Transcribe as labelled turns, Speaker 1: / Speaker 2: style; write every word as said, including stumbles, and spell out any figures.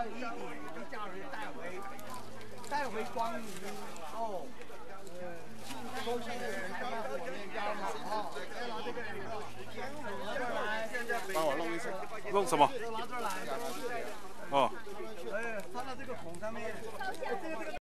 Speaker 1: 到一点就叫人带回，带回光明哦。恭喜人开放火面交嘛哦，再拿这个以后，拿这来，
Speaker 2: 帮我弄一下，弄什么？
Speaker 1: 拿这来，
Speaker 2: 哦。
Speaker 1: 哎，放到这个孔上面，这个这个。